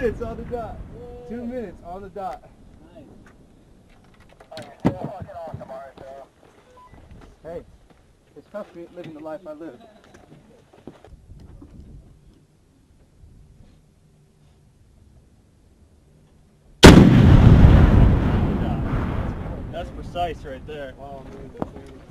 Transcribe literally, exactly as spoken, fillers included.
minutes on the dot. Two minutes on the dot. Nice. Hey, it's tough living the life I live. That's precise right there. Oh man, that's